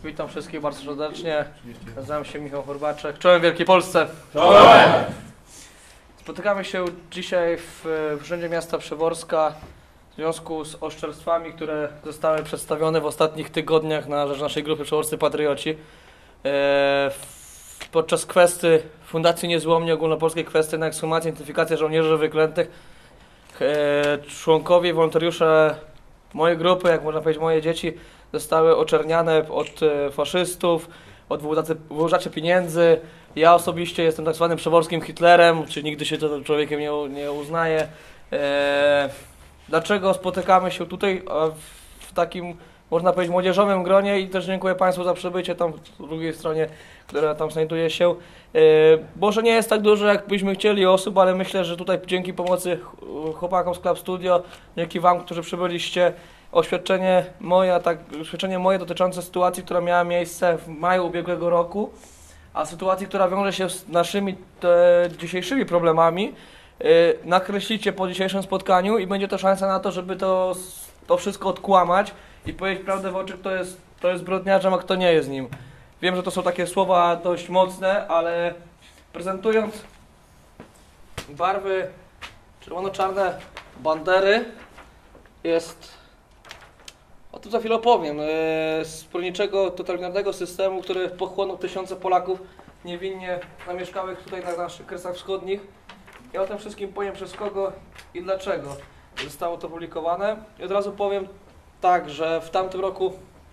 Witam wszystkich bardzo serdecznie. Nazywam się Michał Horbaczek. Czołem Wielkiej Polsce. Czołem! Spotykamy się dzisiaj w Urzędzie Miasta Przeworska w związku z oszczerstwami, które zostały przedstawione w ostatnich tygodniach na rzecz naszej grupy Przeworscy Patrioci. Podczas kwestii Fundacji Niezłomni, ogólnopolskiej kwestii na ekshumację, identyfikację żołnierzy wyklętych, członkowie, wolontariusze mojej grupy, jak można powiedzieć moje dzieci, zostały oczerniane od faszystów, od wyłużaczy pieniędzy. Ja osobiście jestem tak zwanym przeworskim Hitlerem, czy nigdy się to człowiekiem nie uznaję. Dlaczego spotykamy się tutaj w takim, można powiedzieć, młodzieżowym gronie i też dziękuję Państwu za przybycie tam w drugiej stronie, która tam znajduje się. Może nie jest tak dużo, jak byśmy chcieli osób, ale myślę, że tutaj dzięki pomocy chłopakom z Club Studio, dzięki Wam, którzy przybyliście, oświadczenie moje dotyczące sytuacji, która miała miejsce w maju ubiegłego roku, a sytuacji, która wiąże się z naszymi dzisiejszymi problemami, nakreślicie po dzisiejszym spotkaniu i będzie to szansa na to, żeby to wszystko odkłamać i powiedzieć prawdę w oczy, kto jest zbrodniarzem, a kto nie jest nim. Wiem, że to są takie słowa dość mocne, ale prezentując barwy czerwono-czarne bandery jest... O tym za chwilę opowiem. Zbrodniczego, totalitarnego systemu, który pochłonął tysiące Polaków niewinnie zamieszkałych tutaj na naszych Kresach Wschodnich. I o tym wszystkim powiem, przez kogo i dlaczego zostało to publikowane. I od razu powiem tak, że w tamtym roku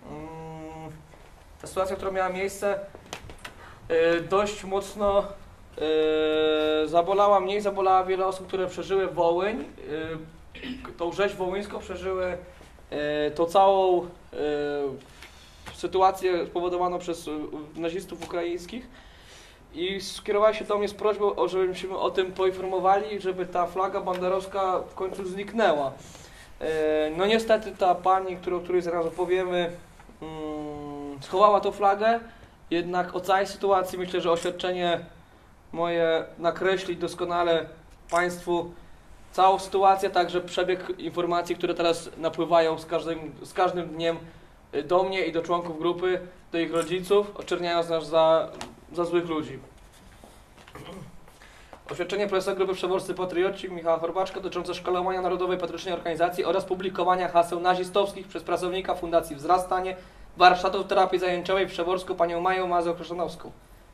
ta sytuacja, która miała miejsce, dość mocno zabolała mnie i zabolała wiele osób, które przeżyły Wołyń, tą rzeź wołyńską, przeżyły tą całą sytuację spowodowaną przez nazistów ukraińskich i skierowała się do mnie z prośbą, żebyśmy o tym poinformowali, żeby ta flaga banderowska w końcu zniknęła. No niestety ta pani, o której zaraz opowiemy, schowała tą flagę, jednak o całej sytuacji myślę, że oświadczenie moje nakreśli doskonale Państwu całą sytuację, także przebieg informacji, które teraz napływają z każdym dniem do mnie i do członków grupy, do ich rodziców, oczerniając nas za złych ludzi. Oświadczenie prezesa Grupy Przeworscy Patrioci Michała Horbaczka dotyczące szkalowania Narodowej Patriotycznej Organizacji oraz publikowania haseł nazistowskich przez pracownika Fundacji Wzrastanie warsztatów terapii zajęciowej w Przeworsku panią Mają Mazur-Chrzanowską.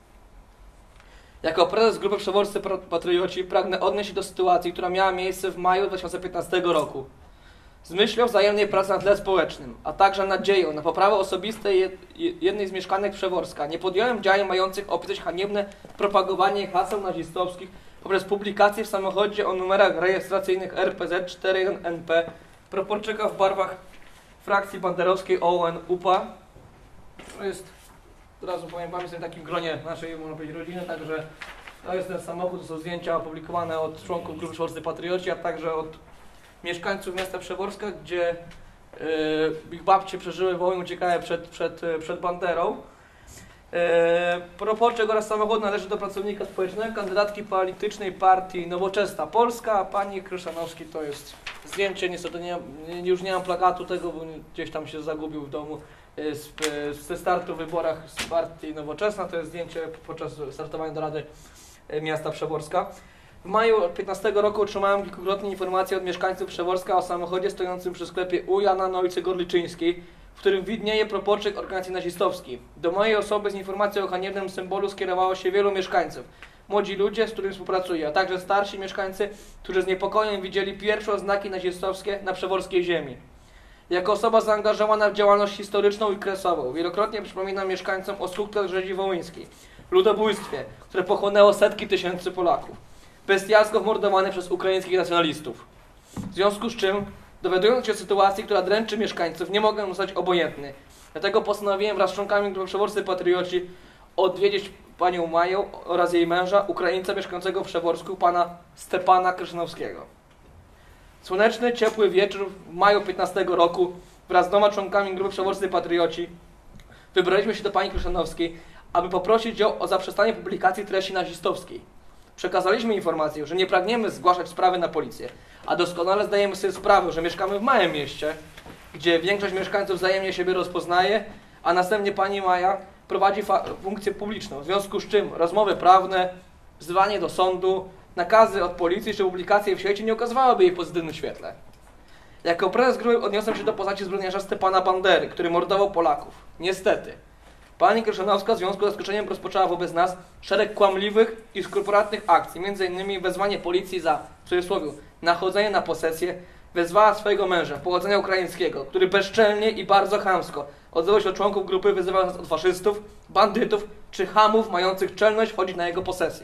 Jako prezes Grupy Przeworscy Patrioci pragnę odnieść się do sytuacji, która miała miejsce w maju 2015 roku. Z myślą wzajemnej pracy na tle społecznym, a także nadzieją na poprawę osobistej jednej z mieszkanek Przeworska, nie podjąłem działań mających opisać haniebne propagowanie haseł nazistowskich poprzez publikację w samochodzie o numerach rejestracyjnych RPZ 41NP proporczyka w barwach frakcji banderowskiej OUN-UPA. To jest, od razu powiem Wam, jestem w takim gronie naszej, można powiedzieć, rodziny, także to jest ten samochód, to są zdjęcia opublikowane od członków Grupy Przeworscy Patrioci, a także od mieszkańców miasta Przeworska, gdzie ich babcie przeżyły wojnę, uciekały przed banderą. Proporczyk oraz samochód należy do pracownika społecznego, kandydatki politycznej partii Nowoczesna Polska, a pani Chrzanowskiej to jest zdjęcie, niestety już nie mam plakatu tego, bo gdzieś tam się zagubił w domu ze startu w wyborach z partii Nowoczesna, to jest zdjęcie podczas startowania do Rady Miasta Przeworska. W maju 2015 roku otrzymałem kilkukrotnie informacje od mieszkańców Przeworska o samochodzie stojącym przy sklepie u Jana na ulicy Gorliczyńskiej, w którym widnieje proporczyk organizacji nazistowskiej. Do mojej osoby z informacją o haniebnym symbolu skierowało się wielu mieszkańców. Młodzi ludzie, z którymi współpracuję, a także starsi mieszkańcy, którzy z niepokojem widzieli pierwsze oznaki nazistowskie na przeworskiej ziemi. Jako osoba zaangażowana w działalność historyczną i kresową, wielokrotnie przypominam mieszkańcom o skutkach rzezi wołyńskiej, ludobójstwie, które pochłonęło setki tysięcy Polaków, bestialsko mordowany przez ukraińskich nacjonalistów. W związku z czym, dowiadując się o sytuacji, która dręczy mieszkańców, nie mogę zostać obojętny. Dlatego postanowiłem wraz z członkami Grupy Przeworscy Patrioci odwiedzić panią Maję oraz jej męża, Ukraińca mieszkającego w Przeworsku, pana Stepana Krzyżanowskiego. Słoneczny, ciepły wieczór w maju 15 roku wraz z dwoma członkami Grupy Przeworscy Patrioci wybraliśmy się do pani Krzyżanowskiej, aby poprosić ją o zaprzestanie publikacji treści nazistowskiej. Przekazaliśmy informację, że nie pragniemy zgłaszać sprawy na policję, a doskonale zdajemy sobie sprawę, że mieszkamy w małym mieście, gdzie większość mieszkańców wzajemnie siebie rozpoznaje, a następnie pani Maja prowadzi funkcję publiczną, w związku z czym rozmowy prawne, wzywanie do sądu, nakazy od policji czy publikacje w świecie nie ukazywałyby jej w pozytywnym świetle. Jako prezes grupy odniosłem się do postaci zbrodniarza Stepana Bandery, który mordował Polaków. Niestety, pani Krzyżanowska w związku z zaskoczeniem rozpoczęła wobec nas szereg kłamliwych i skrupulatnych akcji, m.in. wezwanie policji za, w cudzysłowie, nachodzenie na posesję, wezwała swojego męża, pochodzenia ukraińskiego, który bezczelnie i bardzo chamsko odzywał się do członków grupy, wyzywał nas od faszystów, bandytów czy chamów mających czelność wchodzić na jego posesję.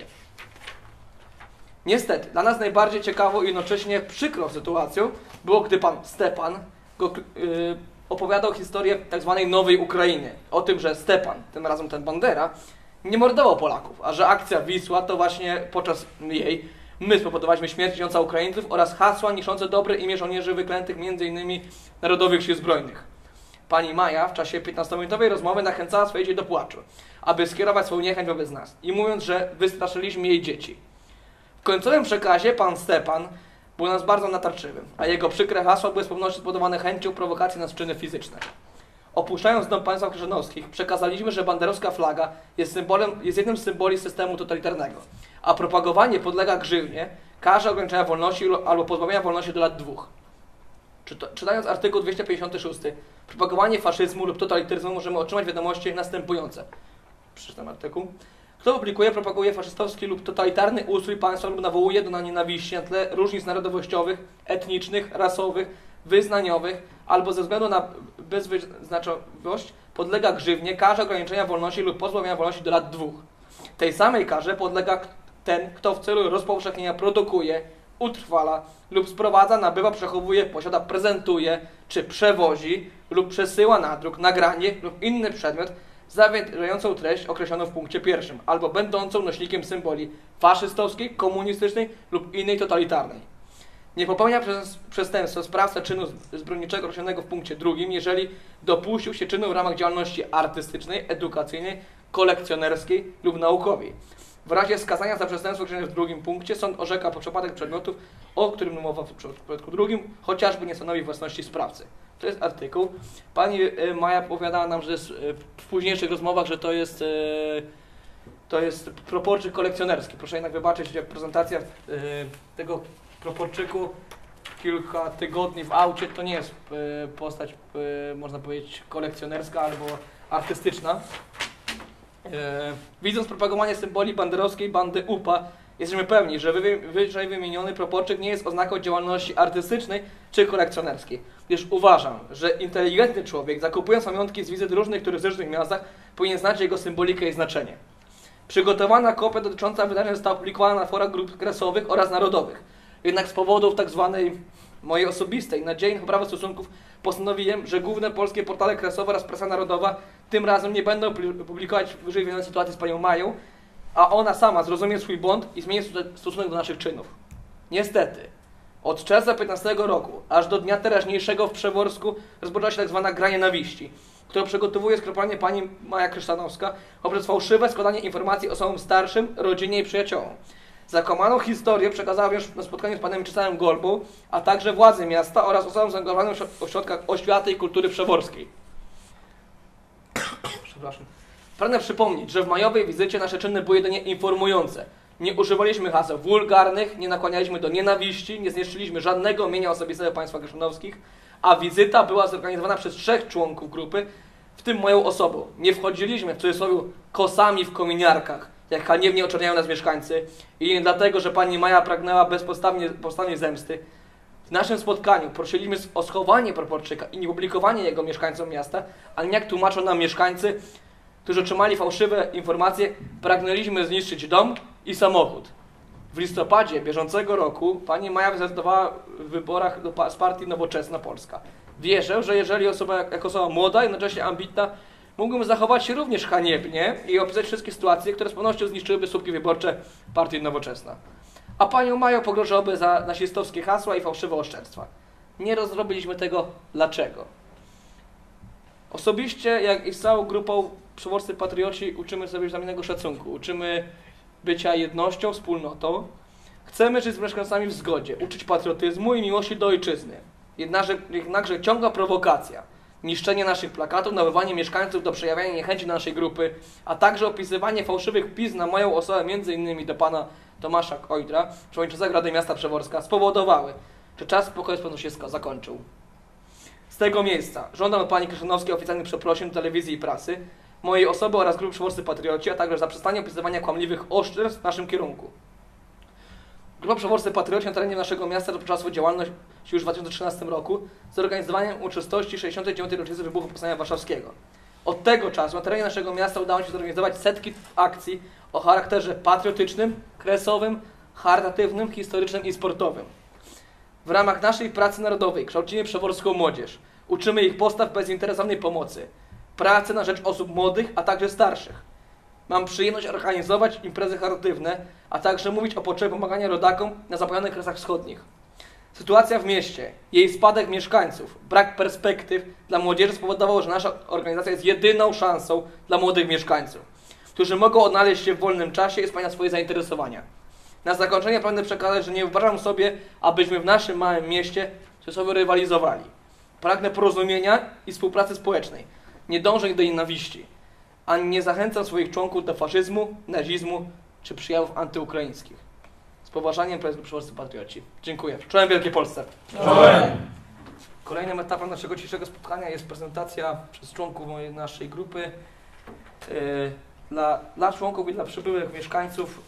Niestety, dla nas najbardziej ciekawą i jednocześnie przykrą sytuacją było, gdy pan Stepan opowiadał historię tzw. Nowej Ukrainy. O tym, że Stepan, tym razem ten Bandera, nie mordował Polaków, a że akcja Wisła to właśnie podczas jej my spowodowaliśmy śmierć tysiąca Ukraińców oraz hasła niszczące dobre imię żołnierzy wyklętych m.in. Narodowych Sił Zbrojnych. Pani Maja w czasie 15-minutowej rozmowy nachęcała swoje dzieci do płaczu, aby skierować swoją niechęć wobec nas i mówiąc, że wystraszyliśmy jej dzieci. W końcowym przekazie pan Stepan był nas bardzo natarczywym, a jego przykre hasła były z pewnością spowodowane chęcią prowokacji na czyny fizyczne. Opuszczając dom państwa krzyżanowskich, przekazaliśmy, że banderowska flaga jest jednym z symboli systemu totalitarnego, a propagowanie podlega grzywnie, karze ograniczenia wolności albo pozbawienia wolności do lat 2. Czytając artykuł 256, propagowanie faszyzmu lub totalitaryzmu, możemy otrzymać wiadomości następujące. Przeczytam artykuł. Kto publikuje, propaguje faszystowski lub totalitarny ustrój państwa lub nawołuje do nienawiści na tle różnic narodowościowych, etnicznych, rasowych, wyznaniowych albo ze względu na bezwyznaczowość podlega grzywnie, karze ograniczenia wolności lub pozbawienia wolności do lat 2. Tej samej karze podlega ten, kto w celu rozpowszechnienia produkuje, utrwala lub sprowadza, nabywa, przechowuje, posiada, prezentuje czy przewozi lub przesyła na druk, nagranie lub inny przedmiot zawierającą treść określoną w punkcie 1 albo będącą nośnikiem symboli faszystowskiej, komunistycznej lub innej totalitarnej. Nie popełnia przestępstwa sprawca czynu zbrodniczego określonego w punkcie 2, jeżeli dopuścił się czynu w ramach działalności artystycznej, edukacyjnej, kolekcjonerskiej lub naukowej. W razie skazania za przestępstwo określone w drugim punkcie sąd orzeka po przypadek przedmiotów, o którym mowa w przypadku drugim, chociażby nie stanowi własności sprawcy. To jest artykuł. Pani Maja opowiadała nam, że jest w późniejszych rozmowach, że to jest proporczyk kolekcjonerski. Proszę jednak wybaczyć, że prezentacja tego proporczyku kilka tygodni w aucie to nie jest postać, można powiedzieć, kolekcjonerska albo artystyczna. Widząc propagowanie symboli banderowskiej bandy UPA, jesteśmy pewni, że wyżej wymieniony proporczyk nie jest oznaką działalności artystycznej czy kolekcjonerskiej, gdyż uważam, że inteligentny człowiek, zakupując pamiątki z wizyt w różnych turystycznych miastach, powinien znać jego symbolikę i znaczenie. Przygotowana kopia dotycząca wydarzeń została opublikowana na forach grup kresowych oraz narodowych. Jednak z powodów tzw. mojej osobistej nadziei na poprawę stosunków postanowiłem, że główne polskie portale kresowe oraz prasa narodowa tym razem nie będą publikować wyżej wymienionej sytuacji z panią Mają, a ona sama zrozumie swój błąd i zmieni stosunek do naszych czynów. Niestety, od czerwca 15 roku, aż do dnia teraźniejszego w Przeworsku rozpoczęła się tzw. gra nienawiści, którą przygotowuje skropalnie pani Maja Krzyżanowska poprzez fałszywe składanie informacji osobom starszym, rodzinie i przyjaciołom. Zakłamaną historię przekazała już na spotkaniu z panem Czesławem Golbą, a także władze miasta oraz osobom zaangażowanym w ośrodkach oświaty i kultury przeworskiej. Przepraszam. Pragnę przypomnieć, że w majowej wizycie nasze czyny były jedynie informujące. Nie używaliśmy haseł wulgarnych, nie nakłanialiśmy do nienawiści, nie zniszczyliśmy żadnego mienia osobistego państwa krzyżanowskich, a wizyta była zorganizowana przez 3 członków grupy, w tym moją osobą. Nie wchodziliśmy w cudzysłowie kosami w kominiarkach, jak haniebnie oczerniają nas mieszkańcy i nie dlatego, że pani Maja pragnęła bezpodstawnej zemsty. W naszym spotkaniu prosiliśmy o schowanie proporczyka i nie publikowanie jego mieszkańcom miasta, ale jak tłumaczą nam mieszkańcy, którzy otrzymali fałszywe informacje, pragnęliśmy zniszczyć dom i samochód. W listopadzie bieżącego roku pani Maja zdecydowała w wyborach z partii Nowoczesna Polska. Wierzę, że jeżeli jako osoba młoda, jednocześnie ambitna, mógłbym zachować się również haniebnie i opisać wszystkie sytuacje, które z pewnością zniszczyłyby słupki wyborcze partii Nowoczesna. A panią Mają pogrożałoby za nazistowskie hasła i fałszywe oszczerstwa. Nie rozrobiliśmy tego. Dlaczego? Osobiście, jak i z całą grupą Przeworscy Patrioci, uczymy sobie wzajemnego szacunku, uczymy bycia jednością, wspólnotą. Chcemy żyć z mieszkańcami w zgodzie, uczyć patriotyzmu i miłości do ojczyzny. Jednakże ciągła prowokacja, niszczenie naszych plakatów, nawoływanie mieszkańców do przejawiania niechęci do naszej grupy, a także opisywanie fałszywych pism na moją osobę, m.in. do pana Tomasza Kojdra, przewodniczącego Rady Miasta Przeworska, spowodowały, że czas spokoju z pewnością się zakończył. Z tego miejsca żądam od pani Krzyżanowskiej oficjalnych przeprosin do telewizji i prasy, mojej osoby oraz grupy Przeworscy Patrioci, a także zaprzestanie opisywania kłamliwych oszczerstw w naszym kierunku. Grupa Przeworscy Patrioci na terenie naszego miasta rozpoczęła swoją działalność już w 2013 roku z zorganizowaniem uroczystości 69. rocznicy wybuchu Powstania Warszawskiego. Od tego czasu na terenie naszego miasta udało się zorganizować setki akcji o charakterze patriotycznym, kresowym, charytatywnym, historycznym i sportowym. W ramach naszej pracy narodowej kształcimy przeworską młodzież, uczymy ich postaw bezinteresownej pomocy, pracy na rzecz osób młodych, a także starszych. Mam przyjemność organizować imprezy charytatywne, a także mówić o potrzebie pomagania rodakom na zapomnianych Kresach Wschodnich. Sytuacja w mieście, jej spadek mieszkańców, brak perspektyw dla młodzieży spowodował, że nasza organizacja jest jedyną szansą dla młodych mieszkańców, którzy mogą odnaleźć się w wolnym czasie i spełniać swoje zainteresowania. Na zakończenie pragnę przekazać, że nie wyobrażam sobie, abyśmy w naszym małym mieście ze sobą rywalizowali. Pragnę porozumienia i współpracy społecznej, nie dążę do nienawiści, ani nie zachęcam swoich członków do faszyzmu, nazizmu czy przejawów antyukraińskich. Z poważaniem, prezes Przeworscy Patrioci. Dziękuję. Czołem Wielkiej Polsce. Czołem. Kolejnym etapem naszego dzisiejszego spotkania jest prezentacja przez członków naszej grupy dla członków i dla przybyłych mieszkańców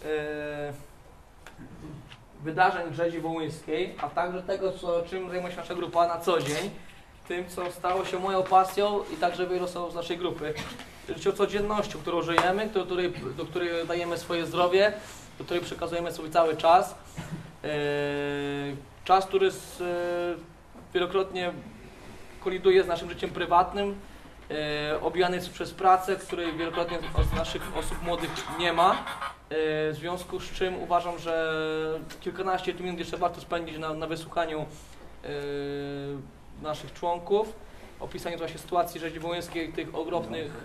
wydarzeń Brzezi Wołyńskiej, a także tego, czym zajmuje się nasza grupa na co dzień, tym, co stało się moją pasją i także wielu osób z naszej grupy. Życie o codzienności, którą żyjemy, do której dajemy swoje zdrowie, do której przekazujemy sobie cały czas. Czas, który wielokrotnie koliduje z naszym życiem prywatnym, obijany jest przez pracę, której wielokrotnie z naszych osób młodych nie ma. W związku z czym uważam, że kilkanaście minut jeszcze warto spędzić na wysłuchaniu naszych członków, opisaniu właśnie sytuacji Rzezi Wołyńskiej, tych ogromnych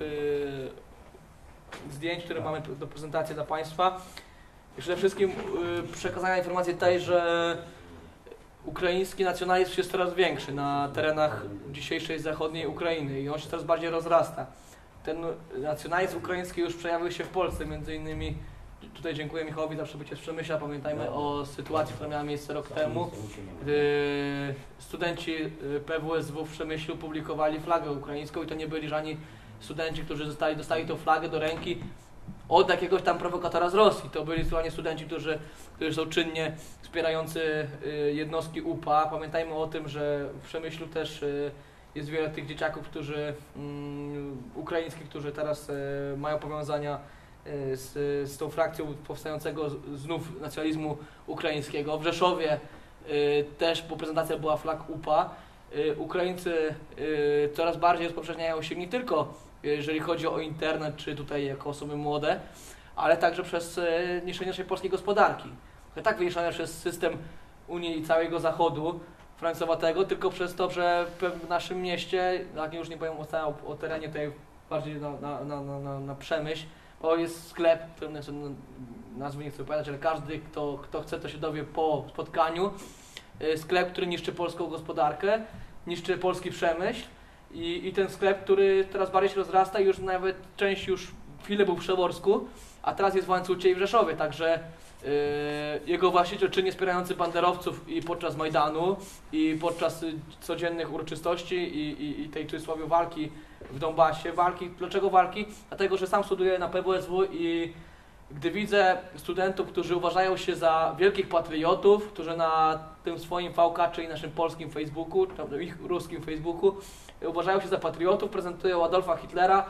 zdjęć, które mamy do prezentacji dla Państwa. I przede wszystkim przekazania informacji tej, że ukraiński nacjonalizm jest coraz większy na terenach dzisiejszej zachodniej Ukrainy i on się coraz bardziej rozrasta. Ten nacjonalizm ukraiński już przejawił się w Polsce, między innymi tutaj dziękuję Michałowi za przybycie z Przemyśla. Pamiętajmy o sytuacji, która miała miejsce rok temu, gdy studenci PWSW w Przemyślu publikowali flagę ukraińską i to nie byli żadni studenci, którzy dostali tą flagę do ręki od jakiegoś tam prowokatora z Rosji. To byli słownie studenci, którzy są czynnie wspierający jednostki UPA. Pamiętajmy o tym, że w Przemyślu też jest wiele tych dzieciaków, ukraińskich, którzy teraz mają powiązania z tą frakcją powstającego znów nacjonalizmu ukraińskiego. W Rzeszowie też, bo prezentacja była flag UPA, Ukraińcy coraz bardziej rozpowszechniają się nie tylko jeżeli chodzi o internet, czy tutaj jako osoby młode, ale także przez niszczenie naszej polskiej gospodarki. Tak wyniszczone przez system Unii i całego Zachodu francowatego, tylko przez to, że w naszym mieście, jak już nie powiem o terenie tutaj bardziej na Przemyśl, bo jest sklep, który nazwy nie chcę opowiadać, ale każdy, kto chce, to się dowie po spotkaniu. Sklep, który niszczy polską gospodarkę, niszczy polski przemyśl i ten sklep, który teraz bardziej się rozrasta i już nawet część już chwilę był w Przeworsku, a teraz jest w Łańcucie i w Rzeszowie, także jego właściciel czynnie wspierający banderowców i podczas Majdanu i podczas codziennych uroczystości i tej w cudzysłowie walki w Donbasie. Dlaczego walki? Dlatego, że sam studiuję na PWSW i gdy widzę studentów, którzy uważają się za wielkich patriotów, którzy na tym swoim VK, czyli naszym polskim Facebooku, czy ich ruskim Facebooku, uważają się za patriotów, prezentują Adolfa Hitlera,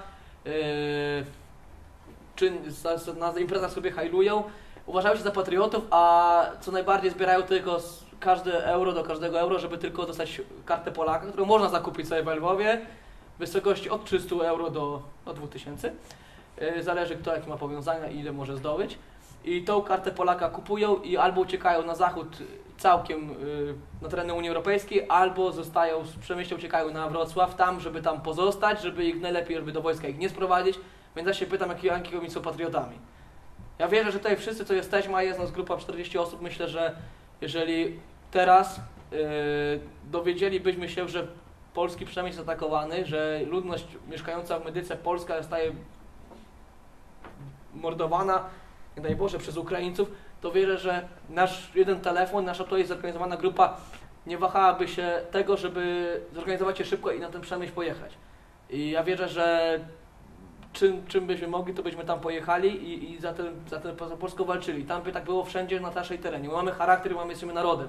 czy na imprezach sobie hajlują, uważają się za patriotów, a co najbardziej zbierają tylko każde euro do każdego euro, żeby tylko dostać kartę Polaka, którą można zakupić sobie w Lwowie w wysokości od 300 euro do 2000. Zależy kto jakie ma powiązania i ile może zdobyć. I tą kartę Polaka kupują i albo uciekają na zachód całkiem na tereny Unii Europejskiej, albo zostają z Przemyśla, uciekają na Wrocław, tam, żeby tam pozostać, żeby ich najlepiej, żeby do wojska ich nie sprowadzić. Więc ja się pytam, jakimi oni są patriotami. Ja wierzę, że tutaj wszyscy, co jesteśmy, a jest nas grupa 40 osób, myślę, że jeżeli teraz dowiedzielibyśmy się, że Polski przemysł jest atakowany, że ludność mieszkająca w Medyce Polska zostaje mordowana, nie daj Boże, przez Ukraińców, to wierzę, że nasz jeden telefon, nasza tutaj zorganizowana grupa nie wahałaby się tego, żeby zorganizować się szybko i na ten przemysł pojechać. I ja wierzę, że czym byśmy mogli, to byśmy tam pojechali i za Polską walczyli. Tam by tak było wszędzie na naszej terenie. My mamy charakter i jesteśmy narodem.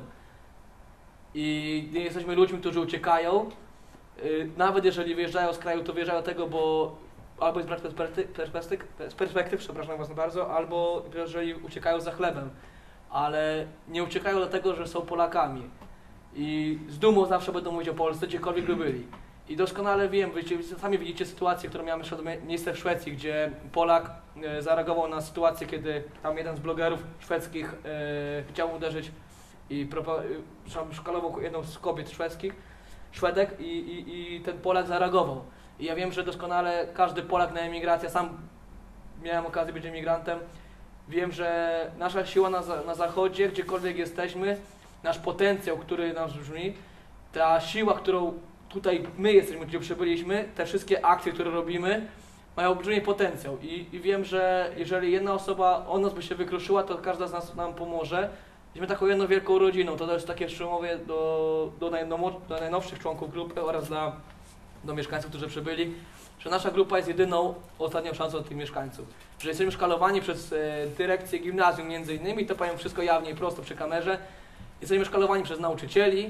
I nie jesteśmy ludźmi, którzy uciekają. Nawet jeżeli wyjeżdżają z kraju, to wyjeżdżają tego, bo albo jest brak perspektyw, przepraszam was bardzo, albo jeżeli uciekają za chlebem. Ale nie uciekają dlatego, że są Polakami. I z dumą zawsze będą mówić o Polsce, gdziekolwiek by byli. I doskonale wiem, sami widzicie sytuację, którą miałem miejsce w Szwecji, gdzie Polak zareagował na sytuację, kiedy tam jeden z blogerów szwedzkich chciał uderzyć i szkalował jedną z kobiet Szwedek i ten Polak zareagował. I ja wiem, że doskonale każdy Polak na emigrację, sam miałem okazję być emigrantem, wiem, że nasza siła na zachodzie, gdziekolwiek jesteśmy, nasz potencjał, który nas brzmi, ta siła, którą tutaj my jesteśmy, gdzie przybyliśmy, te wszystkie akcje, które robimy, mają olbrzymi potencjał i wiem, że jeżeli jedna osoba o nas by się wykruszyła, to każda z nas nam pomoże. Jesteśmy taką jedną wielką rodziną, to jest takie przemówienie do najnowszych członków grupy oraz do mieszkańców, którzy przybyli, że nasza grupa jest jedyną ostatnią szansą dla tych mieszkańców. Że jesteśmy szkalowani przez dyrekcję gimnazjum między innymi, to powiem wszystko jawnie i prosto przy kamerze. Jesteśmy szkalowani przez nauczycieli.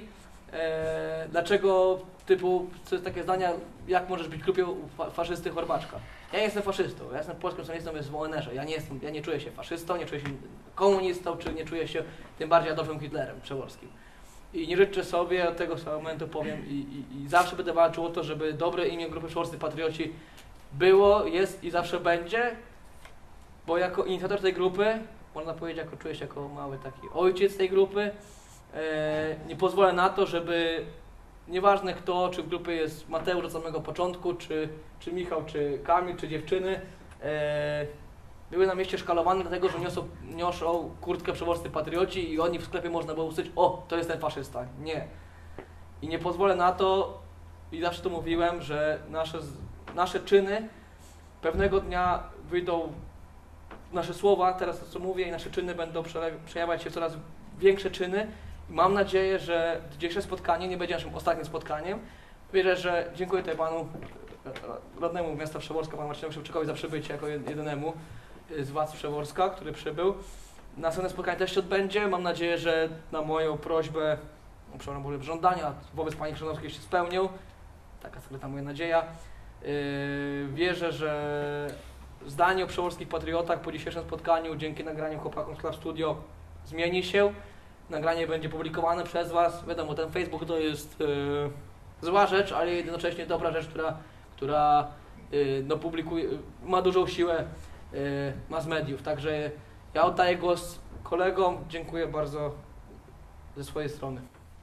Dlaczego to jest takie zdania, jak możesz być w grupie faszysty Chorbaczka? Ja nie jestem faszystą, ja jestem polskim stronnictwem, jest w ONR-ze. Ja nie czuję się faszystą, nie czuję się komunistą, czy nie czuję się tym bardziej Adolfem Hitlerem Przeworskim. I nie życzę sobie, od tego momentu powiem i zawsze będę walczył o to, żeby dobre imię grupy Przeworscy Patrioci było, jest i zawsze będzie, bo jako inicjator tej grupy, można powiedzieć, czuję się jako mały taki ojciec tej grupy, nie pozwolę na to, żeby nieważne kto, czy w grupie jest Mateusz od samego początku, czy Michał, czy Kamil, czy dziewczyny, były na mieście szkalowane dlatego, że niosą kurtkę Przeworscy Patrioci i oni w sklepie można było usłyszeć: o, to jest ten faszysta. Nie. I nie pozwolę na to, i zawsze to mówiłem, że nasze czyny pewnego dnia wyjdą, nasze słowa, teraz to co mówię, i nasze czyny będą przejawiać się w coraz większe czyny. I mam nadzieję, że dzisiejsze spotkanie nie będzie naszym ostatnim spotkaniem. Wierzę, że dziękuję tutaj panu radnemu miasta Przeworska, panu Marcinowi Szewczykowi, za przybycie jako jedynemu z władz Przeworska, który przybył. Następne spotkanie też się odbędzie. Mam nadzieję, że na moją prośbę, żądania wobec pani Chrzanowskiej się spełnią. Taka skryta moja nadzieja. Wierzę, że zdanie o przeworskich patriotach po dzisiejszym spotkaniu, dzięki nagraniu chłopakom z Club Studio, zmieni się. Nagranie będzie publikowane przez was. Wiadomo, ten Facebook to jest zła rzecz, ale jednocześnie dobra rzecz, która publikuje, ma dużą siłę mass mediów. Także ja oddaję głos kolegom. Dziękuję bardzo ze swojej strony.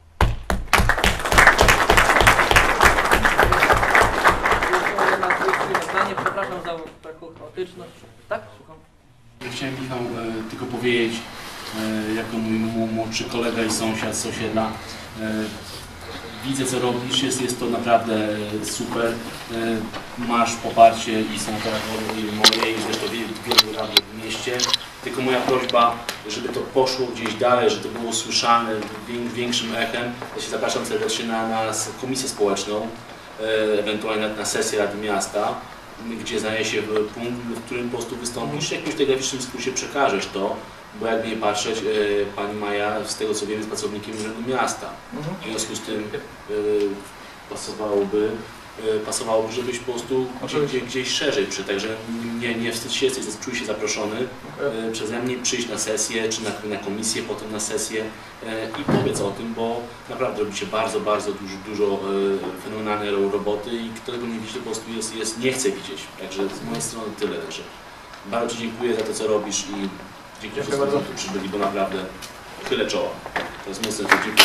Przepraszam za taką chaotyczność. Tak? Słucham. Chciałem, Michał, tylko powiedzieć, jako mój młodszy kolega i sąsiad z osiedla, widzę, co robisz, jest to naprawdę super. Masz poparcie i są to moje i zresztą wielu radnych w mieście. Tylko moja prośba, żeby to poszło gdzieś dalej, żeby to było słyszane większym echem. Ja się zapraszam serdecznie na komisję społeczną, ewentualnie na sesję Rady Miasta, gdzie znajdzie się punkt, w którym po prostu wystąpisz, jakimś telegraficznym skrócie przekażesz to, bo jakby nie patrzeć, pani Maja, z tego co wiem, jest pracownikiem Urzędu Miasta. W związku z tym pasowałoby, żebyś po prostu gdzieś szerzej przy, także nie wstydź się, czuj się zaproszony przeze mnie, przyjść na sesję, czy na komisję, potem na sesję i powiedz o tym, bo naprawdę robicie bardzo dużo fenomenalnej roboty i kto tego nie widzi, to po prostu nie chce widzieć. Także z mojej strony tyle. Także bardzo ci dziękuję za to, co robisz i dziękuję wszystkim, że tu przybyli, bo naprawdę chylę czoła. To jest mocno, dziękuję.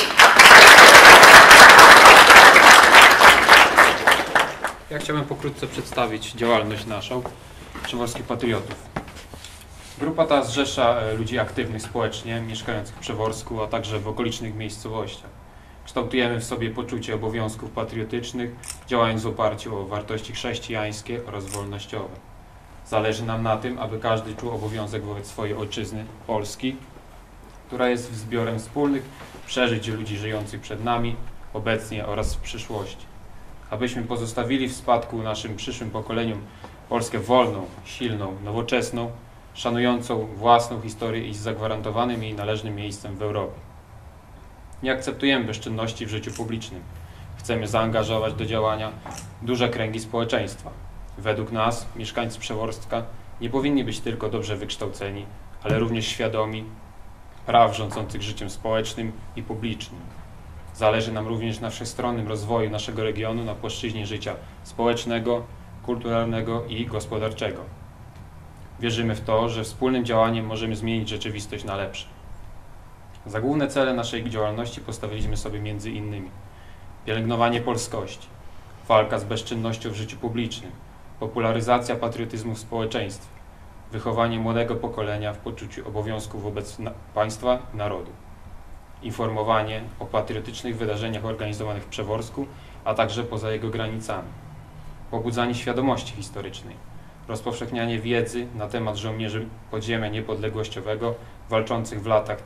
Ja chciałbym pokrótce przedstawić działalność naszą, Przeworskich Patriotów. Grupa ta zrzesza ludzi aktywnych społecznie, mieszkających w Przeworsku, a także w okolicznych miejscowościach. Kształtujemy w sobie poczucie obowiązków patriotycznych, działając w oparciu o wartości chrześcijańskie oraz wolnościowe. Zależy nam na tym, aby każdy czuł obowiązek wobec swojej ojczyzny, Polski, która jest zbiorem wspólnych przeżyć ludzi żyjących przed nami, obecnie oraz w przyszłości. Abyśmy pozostawili w spadku naszym przyszłym pokoleniom Polskę wolną, silną, nowoczesną, szanującą własną historię i z zagwarantowanym jej należnym miejscem w Europie. Nie akceptujemy bezczynności w życiu publicznym. Chcemy zaangażować do działania duże kręgi społeczeństwa. Według nas, mieszkańcy Przeworska, nie powinni być tylko dobrze wykształceni, ale również świadomi praw rządzących życiem społecznym i publicznym. Zależy nam również na wszechstronnym rozwoju naszego regionu na płaszczyźnie życia społecznego, kulturalnego i gospodarczego. Wierzymy w to, że wspólnym działaniem możemy zmienić rzeczywistość na lepsze. Za główne cele naszej działalności postawiliśmy sobie m.in. pielęgnowanie polskości, walka z bezczynnością w życiu publicznym, popularyzacja patriotyzmu w społeczeństwie, wychowanie młodego pokolenia w poczuciu obowiązków wobec państwa i narodu, informowanie o patriotycznych wydarzeniach organizowanych w Przeworsku, a także poza jego granicami, pobudzanie świadomości historycznej, rozpowszechnianie wiedzy na temat żołnierzy podziemia niepodległościowego walczących w latach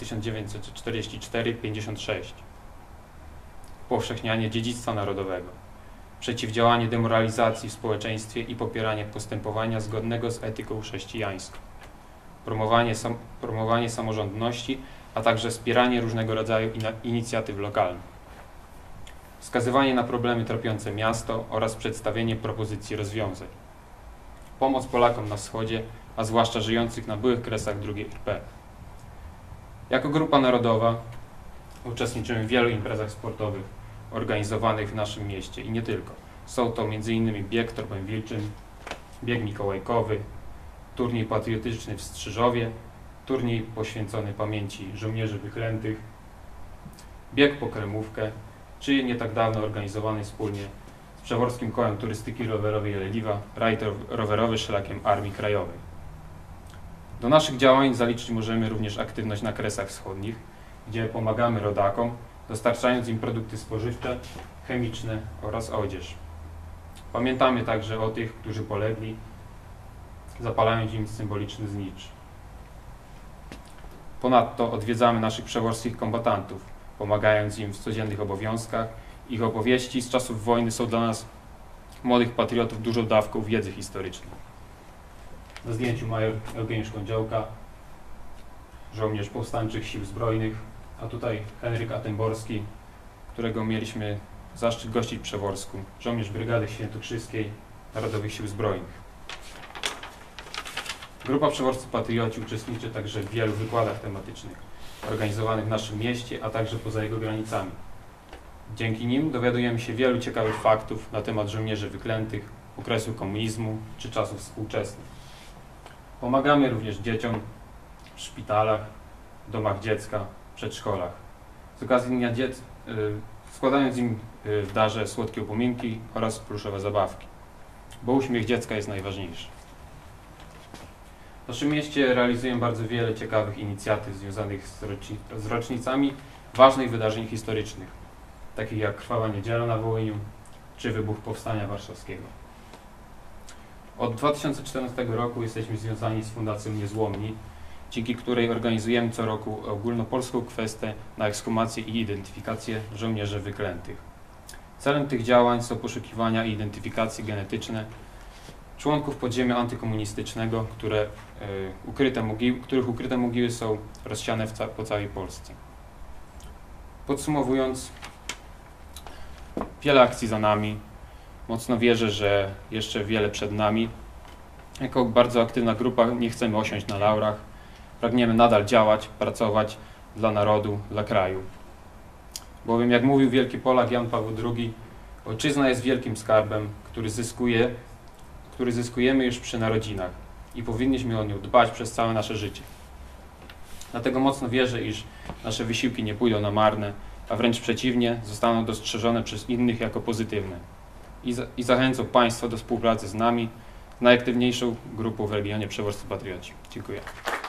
1944-56, upowszechnianie dziedzictwa narodowego, przeciwdziałanie demoralizacji w społeczeństwie i popieranie postępowania zgodnego z etyką chrześcijańską, promowanie samorządności, a także wspieranie różnego rodzaju inicjatyw lokalnych, wskazywanie na problemy trapiące miasto oraz przedstawienie propozycji rozwiązań, pomoc Polakom na wschodzie, a zwłaszcza żyjących na byłych kresach II RP. Jako grupa narodowa uczestniczymy w wielu imprezach sportowych organizowanych w naszym mieście i nie tylko. Są to m.in. bieg Tropem Wilczym, bieg mikołajkowy, turniej patriotyczny w Strzyżowie, turniej poświęcony pamięci żołnierzy wyklętych, bieg po Kremówkę, czy nie tak dawno organizowany wspólnie z Przeworskim Kołem Turystyki Rowerowej Leliwa rajd rowerowy szlakiem Armii Krajowej. Do naszych działań zaliczyć możemy również aktywność na Kresach Wschodnich, gdzie pomagamy rodakom, dostarczając im produkty spożywcze, chemiczne oraz odzież. Pamiętamy także o tych, którzy polegli, zapalając im symboliczny znicz. Ponadto odwiedzamy naszych przeworskich kombatantów, pomagając im w codziennych obowiązkach. Ich opowieści z czasów wojny są dla nas, młodych patriotów, dużą dawką wiedzy historycznej. Na zdjęciu major Eugeniusz Kądziołka, żołnierz powstańczych sił zbrojnych, a tutaj Henryk Attemborski, którego mieliśmy zaszczyt gościć w Przeworsku, żołnierz Brygady Świętokrzyskiej Narodowych Sił Zbrojnych. Grupa Przeworscy Patrioci uczestniczy także w wielu wykładach tematycznych organizowanych w naszym mieście, a także poza jego granicami. Dzięki nim dowiadujemy się wielu ciekawych faktów na temat żołnierzy wyklętych, okresu komunizmu czy czasów współczesnych. Pomagamy również dzieciom w szpitalach, domach dziecka, przedszkolach. Z okazji Dnia Dziecka składając im w darze słodkie upominki oraz pluszowe zabawki, bo uśmiech dziecka jest najważniejszy. W naszym mieście realizujemy bardzo wiele ciekawych inicjatyw związanych z rocznicami ważnych wydarzeń historycznych, takich jak Krwawa Niedziela na Wołyniu czy wybuch Powstania Warszawskiego. Od 2014 roku jesteśmy związani z Fundacją Niezłomni, dzięki której organizujemy co roku ogólnopolską kwestę na ekshumację i identyfikację żołnierzy wyklętych. Celem tych działań są poszukiwania i identyfikacje genetyczne członków podziemia antykomunistycznego, których ukryte mogiły są rozsiane po całej Polsce. Podsumowując, wiele akcji za nami. Mocno wierzę, że jeszcze wiele przed nami. Jako bardzo aktywna grupa nie chcemy osiąść na laurach. Pragniemy nadal działać, pracować dla narodu, dla kraju. Bowiem, jak mówił wielki Polak Jan Paweł II, ojczyzna jest wielkim skarbem, który zyskujemy już przy narodzinach i powinniśmy o nią dbać przez całe nasze życie. Dlatego mocno wierzę, iż nasze wysiłki nie pójdą na marne, a wręcz przeciwnie, zostaną dostrzeżone przez innych jako pozytywne i zachęcą Państwa do współpracy z nami, najaktywniejszą grupą w regionie Przeworscy Patrioci. Dziękuję.